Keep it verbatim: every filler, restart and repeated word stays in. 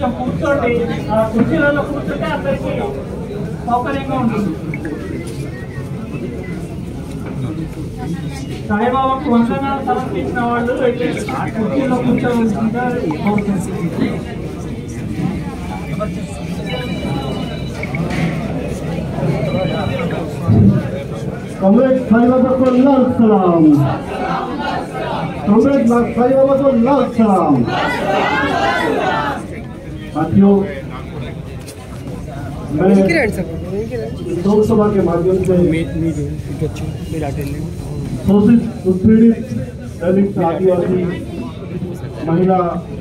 కొంచెం కూర్చోండి, కుర్చీలలో కూర్చుంటే అందరికీ సౌకర్యంగా ఉంటుంది. సాయిబాబాకు వందనాలు సమర్పించిన వాళ్ళు అయితే కుర్చీలో కూర్చోవలసిందిగా కోరుతుంది. कॉमरेड साईं बाबा को लाख सलाम। कॉमरेड साईं बाबा को लाख सलाम। साथियों, मैं लोकसभा के माध्यम से शोषित उत्पीड़ित दलित आदिवासी महिला